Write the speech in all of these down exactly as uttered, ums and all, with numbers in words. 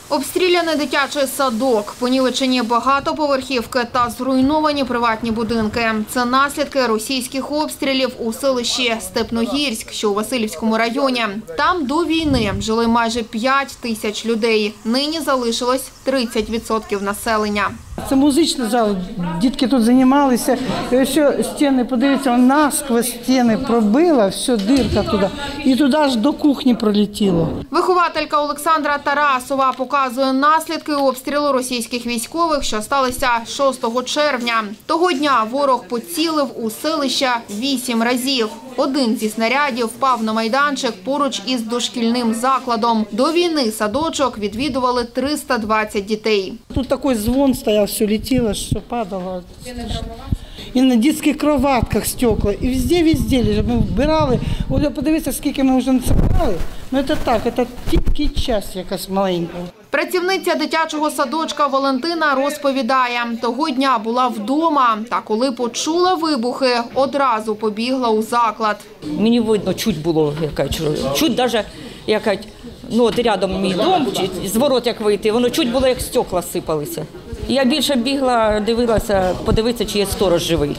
Обстріляний дитячий садок, понівечені багатоповерхівки та зруйновані приватні будинки. Це наслідки російських обстрілів у селищі Степногірськ, що у Василівському районі. Там до війни жили майже п'ять тисяч людей. Нині залишилось тридцять відсотків населення. Це музичний зал, дітки тут займалися. І ось стіни, подивіться, насквозь стіни пробила, все, дирка туди. І туди аж до кухні пролетіло. Вихователька Олександра Тарасова показує наслідки обстрілу російських військових, що сталися шостого червня. Того дня ворог поцілив у селище вісім разів. Один зі снарядів впав на майданчик поруч із дошкільним закладом. До війни садочок відвідували триста двадцять дітей. Тут такий дзвон стояв, все летіло, що падало. І на дитячих кроватках стекла. І везде-везде. Ми вбирали. Ось подивіться, скільки ми вже насипали. Ну це так, це тільки час якась маленька. Працівниця дитячого садочка Валентина розповідає, того дня була вдома, та коли почула вибухи, одразу побігла у заклад. Мені видно, чуть було, чуть навіть, як, ну от рядом мій дом, з ворот як вийти, воно чуть було, як стекла сипалися. Я більше бігла, дивилася, подивитися, чи є сторож живий.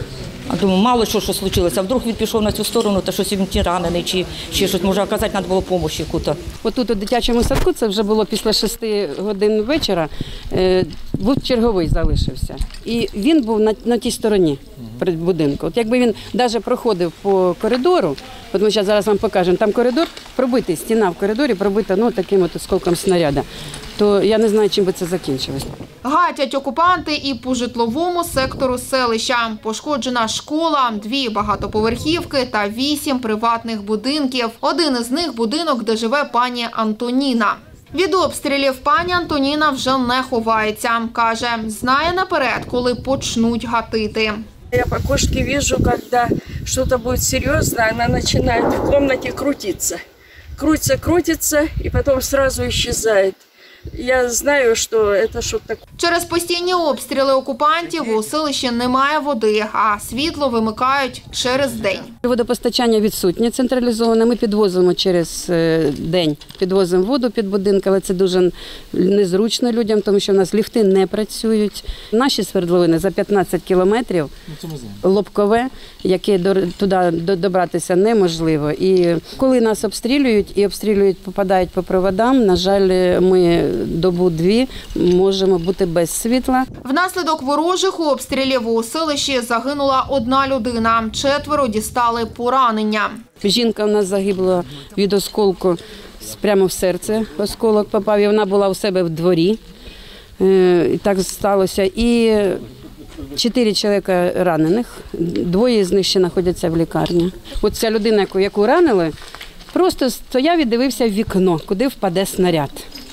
А думаю, мало що, що случилося. А вдруг він пішов на цю сторону, та щось він ті ранений, чи, чи щось, може, оказати, треба було допомогу яку-то. Отут у дитячому садку, це вже було після шести годин вечора, е, був черговий залишився. І він був на, на тій стороні перед будинку. От якби він навіть проходив по коридору, от ми зараз вам покажемо, там коридор пробитий, стіна в коридорі пробита, ну, таким от осколком снаряда, то я не знаю, чим би це закінчилось. Гатять окупанти і по житловому сектору селища. Пошкоджена школа, дві багатоповерхівки та вісім приватних будинків. Один із них – будинок, де живе пані Антоніна. Від обстрілів пані Антоніна вже не ховається. Каже, знає наперед, коли почнуть гатити. Я по кошке вижу, когда что-то будет серьезно, она начинает в комнате крутиться. Крутится, крутится и потом сразу исчезает. Я знаю, що це щось таке. Через постійні обстріли окупантів у селищі немає води, а світло вимикають через день. Водопостачання відсутнє централізоване. Ми підвозимо через день, підвозимо воду під будинок, але це дуже незручно людям, тому що в нас ліфти не працюють. Наші свердловини за п'ятнадцять кілометрів, лобкове, яке туди добратися неможливо. І коли нас обстрілюють і обстрілюють, попадають по проводам, на жаль, ми добу-дві можемо бути без світла. Внаслідок ворожих обстрілів у селищі загинула одна людина, четверо дістали поранення. Жінка у нас загибла від осколку, прямо в серце осколок попав, і вона була у себе в дворі. І так сталося. І чотири чоловіка ранених, двоє з них ще знаходяться в лікарні. От ця людина, яку ранили, просто стояв і дивився в вікно, куди впаде снаряд.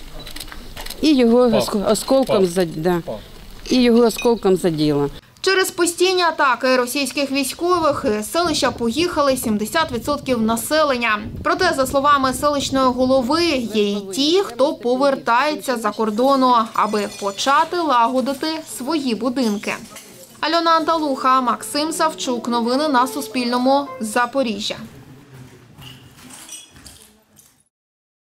І його осколком, да, і його осколком заділо. Через постійні атаки російських військових із селища поїхали сімдесят відсотків населення. Проте, за словами селищної голови, є й ті, хто повертається за кордону, аби почати лагодити свої будинки. Альона Анталуха, Максим Савчук. Новини на Суспільному. Запоріжжя.